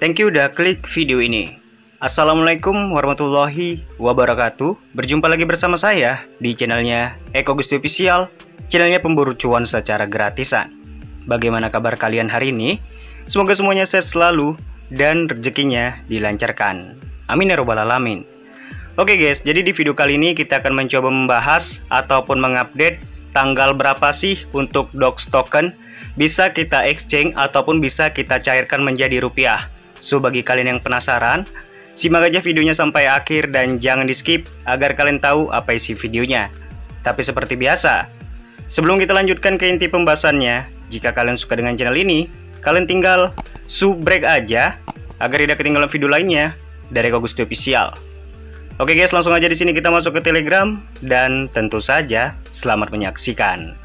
Thank you udah klik video ini. Assalamualaikum warahmatullahi wabarakatuh. Berjumpa lagi bersama saya di channelnya Eko Gusti Official, channelnya pemburu cuan secara gratisan. Bagaimana kabar kalian hari ini? Semoga semuanya sehat selalu dan rezekinya dilancarkan. Amin ya robbal alamin. Oke guys, jadi di video kali ini kita akan mencoba membahas ataupun mengupdate tanggal berapa sih untuk DOX token bisa kita exchange ataupun bisa kita cairkan menjadi rupiah. So bagi kalian yang penasaran, simak aja videonya sampai akhir dan jangan di skip agar kalian tahu apa isi videonya. Tapi seperti biasa, sebelum kita lanjutkan ke inti pembahasannya, jika kalian suka dengan channel ini, kalian tinggal subrek aja agar tidak ketinggalan video lainnya dari Eko Gusti Official. Oke guys, langsung aja di sini kita masuk ke Telegram dan tentu saja selamat menyaksikan.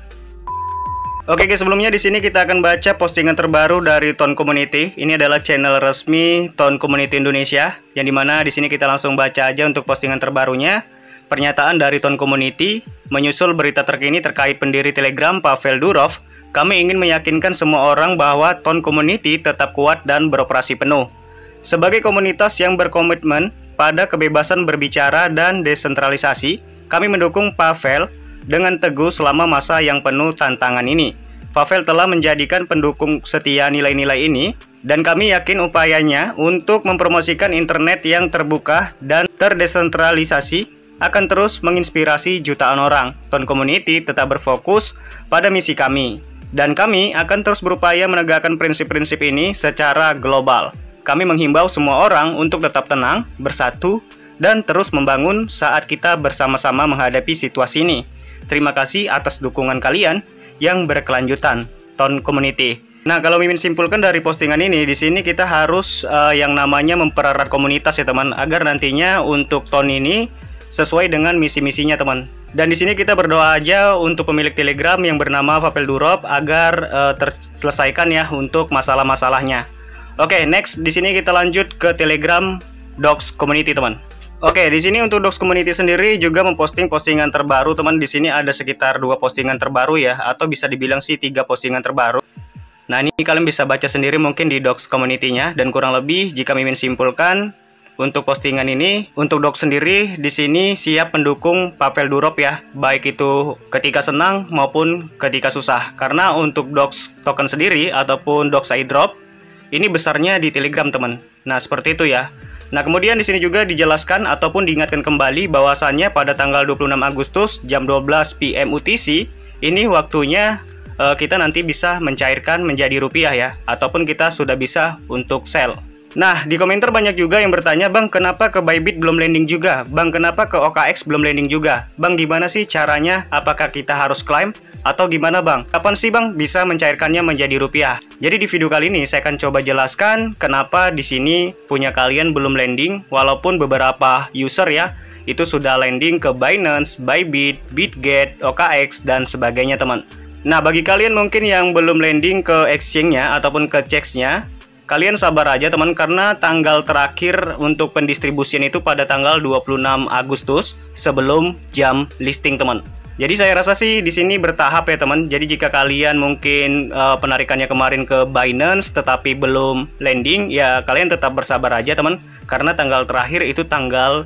Oke guys, sebelumnya di sini kita akan baca postingan terbaru dari Ton Community. Ini adalah channel resmi Ton Community Indonesia, yang dimana di sini kita langsung baca aja untuk postingan terbarunya. Pernyataan dari Ton Community menyusul berita terkini terkait pendiri Telegram Pavel Durov. Kami ingin meyakinkan semua orang bahwa Ton Community tetap kuat dan beroperasi penuh. Sebagai komunitas yang berkomitmen pada kebebasan berbicara dan desentralisasi, kami mendukung Pavel dengan teguh selama masa yang penuh tantangan ini. Pavel telah menjadikan pendukung setia nilai-nilai ini, dan kami yakin upayanya untuk mempromosikan internet yang terbuka dan terdesentralisasi akan terus menginspirasi jutaan orang. Ton Community tetap berfokus pada misi kami, dan kami akan terus berupaya menegakkan prinsip-prinsip ini secara global. Kami menghimbau semua orang untuk tetap tenang, bersatu, dan terus membangun saat kita bersama-sama menghadapi situasi ini. Terima kasih atas dukungan kalian yang berkelanjutan, Ton Community. Nah, kalau Mimin simpulkan dari postingan ini, di sini kita harus yang namanya mempererat komunitas ya teman, agar nantinya untuk Ton ini sesuai dengan misi-misinya teman. Dan di sini kita berdoa aja untuk pemilik Telegram yang bernama Pavel Durov agar terselesaikan ya untuk masalah-masalahnya. Oke, next di sini kita lanjut ke Telegram DOX Community teman. Oke, di sini untuk DOX Community sendiri juga memposting postingan terbaru teman. Di sini ada sekitar 2 postingan terbaru ya, atau bisa dibilang sih 3 postingan terbaru. Nah, ini kalian bisa baca sendiri mungkin di DOX Community-nya, dan kurang lebih jika Mimin simpulkan untuk postingan ini, untuk DOX sendiri di sini siap mendukung Pavel Durov ya, baik itu ketika senang maupun ketika susah. Karena untuk DOX token sendiri ataupun DOX airdrop ini besarnya di Telegram teman. Nah, seperti itu ya. Nah, kemudian di sini juga dijelaskan ataupun diingatkan kembali bahwasannya pada tanggal 26 Agustus jam 12 PM UTC, ini waktunya kita nanti bisa mencairkan menjadi rupiah ya, ataupun kita sudah bisa untuk sell. Nah, di komentar banyak juga yang bertanya, Bang, kenapa ke Bybit belum landing juga? Bang, kenapa ke OKX belum landing juga? Bang, gimana sih caranya? Apakah kita harus claim? Atau gimana bang? Kapan sih bang bisa mencairkannya menjadi rupiah? Jadi di video kali ini saya akan coba jelaskan kenapa di sini punya kalian belum landing, walaupun beberapa user ya itu sudah landing ke Binance, Bybit, Bitget, OKX dan sebagainya teman. Nah, bagi kalian mungkin yang belum landing ke exchange-nya ataupun ke CEX-nya, kalian sabar aja teman, karena tanggal terakhir untuk pendistribusian itu pada tanggal 26 Agustus sebelum jam listing teman. Jadi saya rasa sih di sini bertahap ya teman. Jadi jika kalian mungkin penarikannya kemarin ke Binance tetapi belum landing, ya kalian tetap bersabar aja teman, karena tanggal terakhir itu tanggal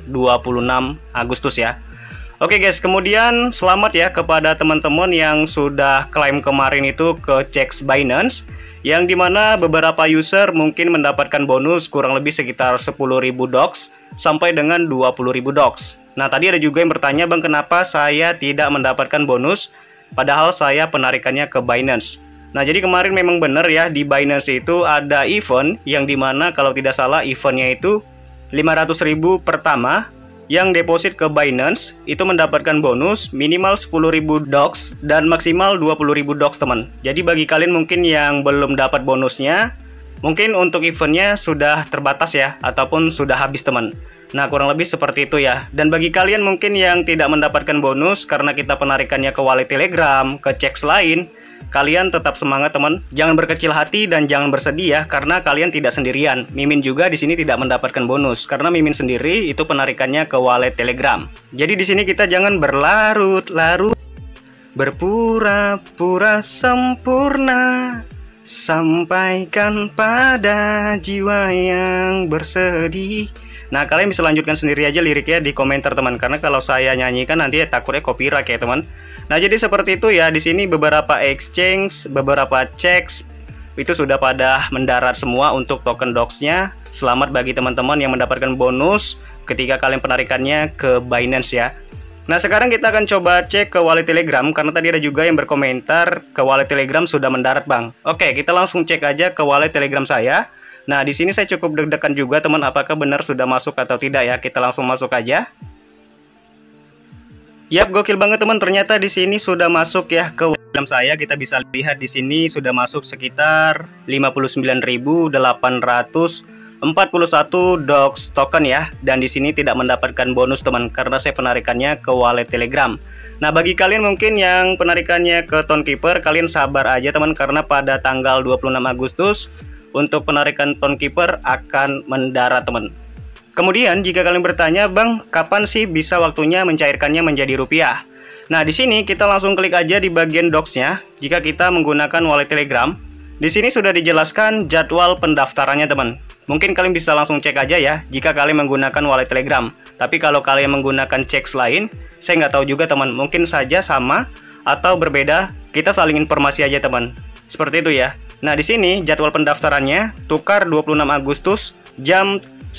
26 Agustus ya. Oke guys, kemudian selamat ya kepada teman-teman yang sudah klaim kemarin itu ke CEX Binance, yang dimana beberapa user mungkin mendapatkan bonus kurang lebih sekitar 10.000 DOX sampai dengan 20.000 DOX. Nah, tadi ada juga yang bertanya, Bang, kenapa saya tidak mendapatkan bonus padahal saya penarikannya ke Binance. Nah, jadi kemarin memang benar ya, di Binance itu ada event yang dimana kalau tidak salah eventnya itu 500.000 pertama yang deposit ke Binance itu mendapatkan bonus minimal 10.000 DOX dan maksimal 20.000 DOX teman. Jadi bagi kalian mungkin yang belum dapat bonusnya, mungkin untuk eventnya sudah terbatas ya, ataupun sudah habis teman. Nah, kurang lebih seperti itu ya. Dan bagi kalian mungkin yang tidak mendapatkan bonus karena kita penarikannya ke wallet Telegram, ke CEX lain, kalian tetap semangat teman. Jangan berkecil hati dan jangan bersedih ya, karena kalian tidak sendirian. Mimin juga di sini tidak mendapatkan bonus karena Mimin sendiri itu penarikannya ke wallet Telegram. Jadi di sini kita jangan berlarut-larut, berpura-pura sempurna. sampaikan pada jiwa yang bersedih. Nah, kalian bisa lanjutkan sendiri aja liriknya di komentar teman, karena kalau saya nyanyikan nanti takutnya copyright ya teman. Nah, jadi seperti itu ya. Di sini beberapa exchange, beberapa checks itu sudah pada mendarat semua untuk token doxnya. Selamat bagi teman-teman yang mendapatkan bonus ketika kalian penarikannya ke Binance ya. Nah, sekarang kita akan coba cek ke wallet Telegram, karena tadi ada juga yang berkomentar ke wallet Telegram sudah mendarat bang. Oke, kita langsung cek aja ke wallet Telegram saya. Nah, di sini saya cukup deg-degan juga teman, apakah benar sudah masuk atau tidak ya. Kita langsung masuk aja. Yap, gokil banget teman, ternyata di sini sudah masuk ya ke wallet Telegram saya. Kita bisa lihat di sini sudah masuk sekitar 59.841 dox token ya, dan di sini tidak mendapatkan bonus teman karena saya penarikannya ke wallet Telegram. Nah, bagi kalian mungkin yang penarikannya ke Tonekeeper, kalian sabar aja teman, karena pada tanggal 26 Agustus untuk penarikan Tonekeeper akan mendarat teman. Kemudian jika kalian bertanya, "Bang, kapan sih bisa waktunya mencairkannya menjadi rupiah?" Nah, di sini kita langsung klik aja di bagian docs-nya. Jika kita menggunakan wallet Telegram, di sini sudah dijelaskan jadwal pendaftarannya teman. Mungkin kalian bisa langsung cek aja ya jika kalian menggunakan wallet Telegram. Tapi kalau kalian menggunakan checks lain, saya nggak tahu juga teman. Mungkin saja sama atau berbeda. Kita saling informasi aja teman. Seperti itu ya. Nah, di sini jadwal pendaftarannya tukar 26 Agustus jam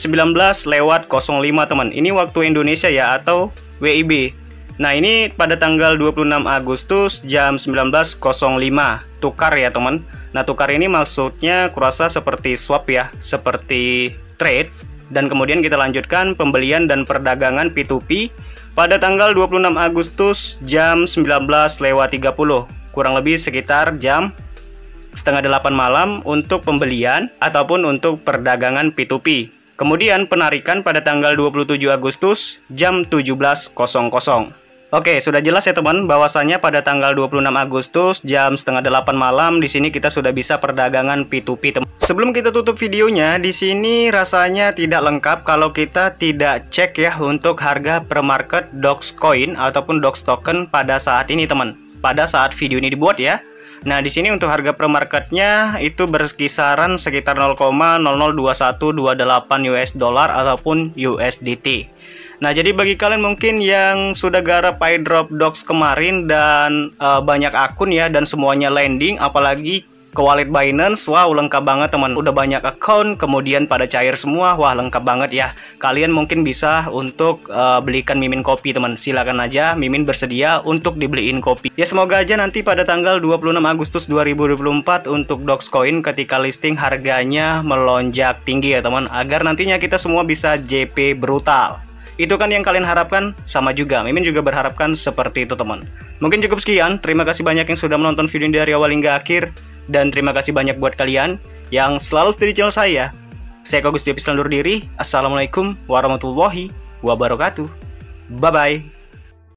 19:05 teman. Ini waktu Indonesia ya, atau WIB. Nah, ini pada tanggal 26 Agustus jam 19:05 tukar ya teman. Nah, tukar ini maksudnya kurasa seperti swap ya, seperti trade. Dan kemudian kita lanjutkan pembelian dan perdagangan P2P pada tanggal 26 Agustus jam 19:30, kurang lebih sekitar jam setengah 8 malam untuk pembelian ataupun untuk perdagangan P2P. Kemudian penarikan pada tanggal 27 Agustus jam 17:00. Oke, sudah jelas ya teman, bahwasannya pada tanggal 26 Agustus jam setengah 8 malam di sini kita sudah bisa perdagangan P2P teman. Sebelum kita tutup videonya, di sini rasanya tidak lengkap kalau kita tidak cek ya untuk harga pre-market Dogecoin ataupun Doge token pada saat ini teman. Pada saat video ini dibuat ya. Nah, di sini untuk harga pre-marketnya itu berkisaran sekitar 0,002128 US dollar ataupun USDT. Nah, jadi bagi kalian mungkin yang sudah garap airdrop dox kemarin dan banyak akun ya, dan semuanya landing, apalagi ke wallet Binance, wow lengkap banget teman. Udah banyak akun, kemudian pada cair semua, wah lengkap banget ya. Kalian mungkin bisa untuk belikan Mimin kopi teman. Silakan aja, Mimin bersedia untuk dibeliin kopi. Ya, semoga aja nanti pada tanggal 26 Agustus 2024 untuk Dogecoin ketika listing harganya melonjak tinggi ya teman, agar nantinya kita semua bisa JP brutal. Itu kan yang kalian harapkan, sama juga Mimin juga berharapkan seperti itu teman. Mungkin cukup sekian, terima kasih banyak yang sudah menonton video ini dari awal hingga akhir. Dan terima kasih banyak buat kalian yang selalu stay di channel saya. Saya Eko Gusti Official undur diri. Assalamualaikum warahmatullahi wabarakatuh. Bye-bye.